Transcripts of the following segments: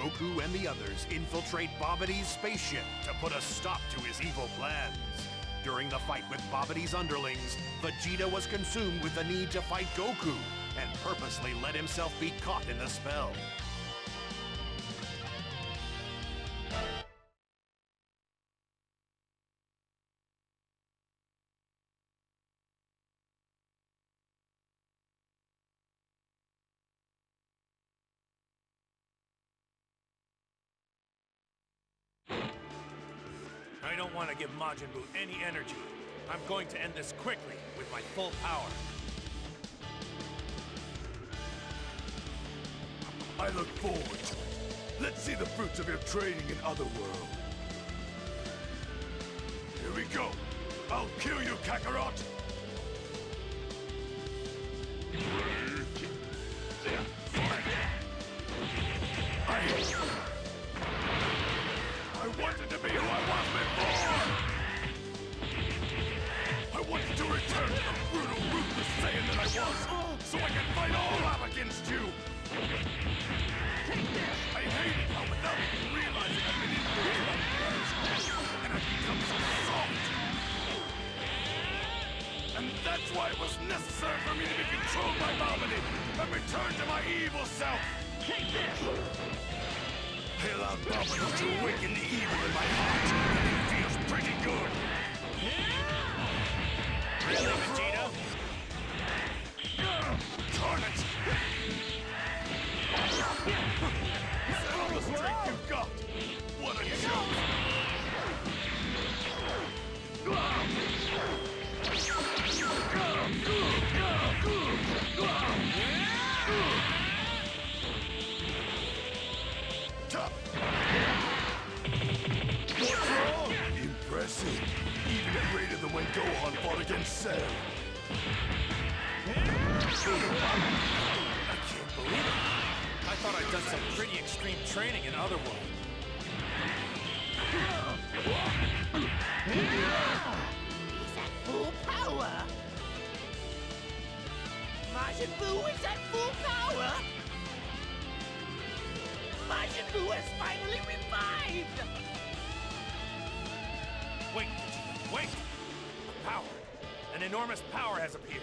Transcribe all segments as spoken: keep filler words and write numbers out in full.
Goku and the others infiltrate Babidi's spaceship to put a stop to his evil plans. During the fight with Babidi's underlings, Vegeta was consumed with the need to fight Goku and purposely let himself be caught in the spell. I don't want to give Majin Buu any energy. I'm going to end this quickly with my full power. I look forward to it. Let's see the fruits of your training in Otherworld. Here we go. I'll kill you, Kakarot! I wanted to be who I was before! I wanted to return to the brutal, ruthless Saiyan that I was, so I can fight all out against you! I hated how without even realizing I've been influenced by yours, and I've become so soft! And that's why it was necessary for me to be controlled by Babidi and return to my evil self! Take this! I allowed Babidi to awaken the evil in my heart, and it feels pretty good! Really, Vegeta? Darn it! Is that all the strength you've got? What a joke! Impressive. Even greater than when Gohan fought against Cell. I can't believe it. I thought I'd done some pretty extreme training in Otherworld. He's at full power! Majin Buu is at full power! Majin Buu has finally revived! Wait, Vegeta, wait! A power. An enormous power has appeared.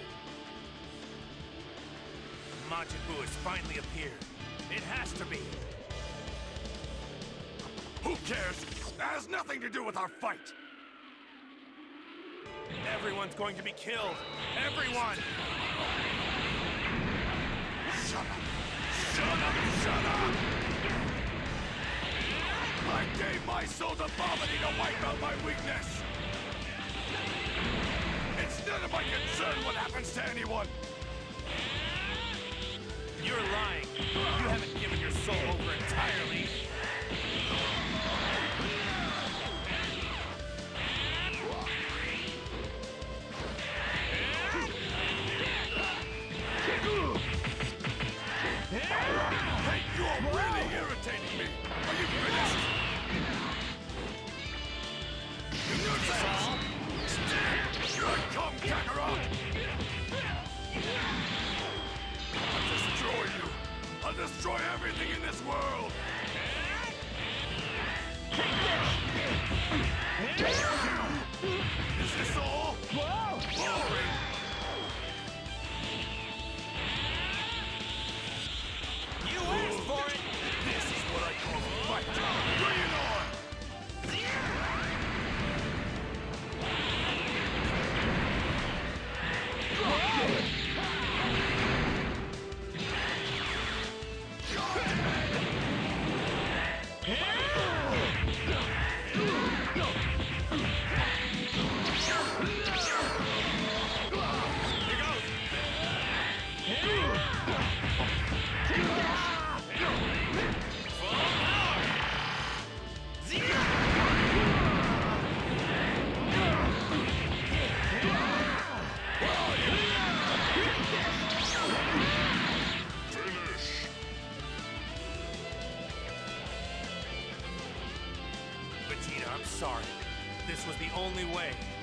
Majin Buu has finally appeared. It has to be. Who cares? That has nothing to do with our fight! Everyone's going to be killed. Everyone! Shut up! Shut up! Shut up! I gave my soul to Babidi to wipe out my weakness! It's none of my concern what happens to anyone! You're lying. You haven't given your soul over entirely. Hey, you are really irritating me! Are you finished? Here I come, Kakarot! I'll destroy you! I'll destroy everything in this world! Is this all? Boring! You asked for it! This is what I call a fight! Bring it on! Vegeta, I'm sorry. This was the only way.